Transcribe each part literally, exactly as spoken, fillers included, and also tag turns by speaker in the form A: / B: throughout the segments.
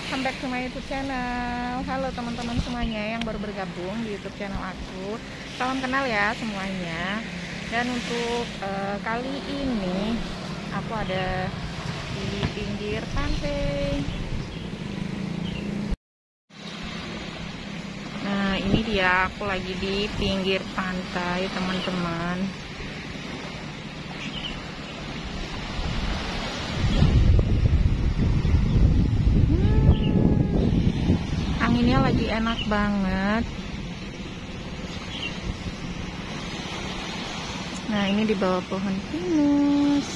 A: welcome back to my YouTube channel. Halo teman-teman semuanya yang baru bergabung di YouTube channel aku. Salam kenal ya semuanya. Dan untuk uh, kali ini aku ada di pinggir pantai. Nah, ini dia, aku lagi di pinggir pantai, teman-teman. Anginnya lagi enak banget. Nah, ini di bawah pohon pinus.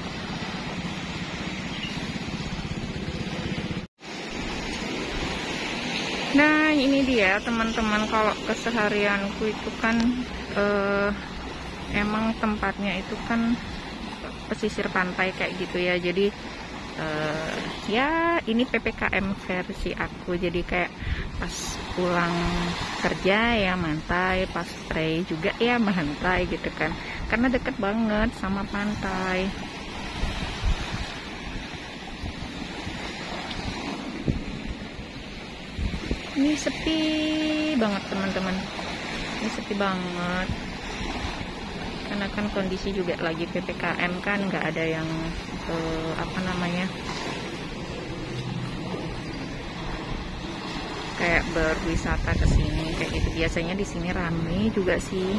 A: Nah, ini dia teman-teman, kalau keseharianku itu kan eh, emang tempatnya itu kan pesisir pantai kayak gitu ya. Jadi uh, ya ini P P K M versi aku. Jadi kayak pas pulang kerja ya mantai, pas stay juga ya mantai gitu kan, karena deket banget sama pantai. Ini sepi banget teman-teman, ini sepi banget karena kan kondisi juga lagi P P K M kan, nggak ada yang eh, apa namanya kayak berwisata ke sini kayak gitu. Biasanya di sini rame juga sih.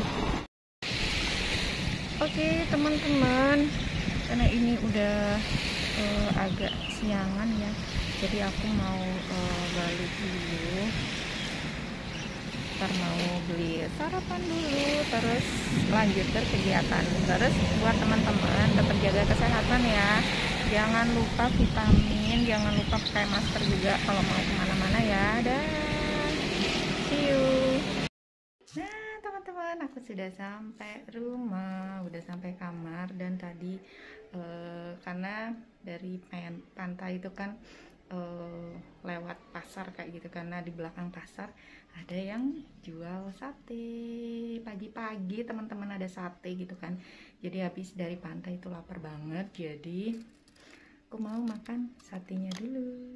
A: Oke teman-teman, karena ini udah uh, agak siangan ya, jadi aku mau uh, balik dulu. Ntar mau beli sarapan dulu, terus lanjut berkegiatan. Terus buat teman-teman tetap jaga kesehatan ya, jangan lupa vitamin, jangan lupa pakai masker juga kalau mau kemana-mana ya. Dah, see you. Nah teman-teman, aku sudah sampai rumah, udah sampai kamar. Dan tadi eh, karena dari pantai itu kan eh, lewat pasar kayak gitu, karena di belakang pasar ada yang jual sate. Pagi-pagi teman-teman ada sate gitu kan, jadi habis dari pantai itu lapar banget, jadi aku mau makan satenya dulu.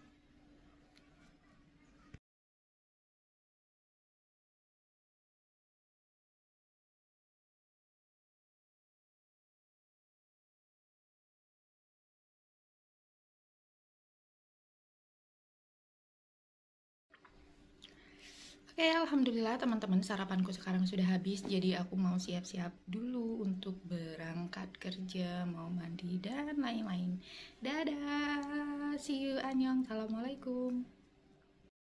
A: Oke, alhamdulillah teman-teman, sarapanku sekarang sudah habis. Jadi aku mau siap-siap dulu untuk berangkat kerja, mau mandi dan lain-lain. Dadah, see you, annyeong, assalamualaikum.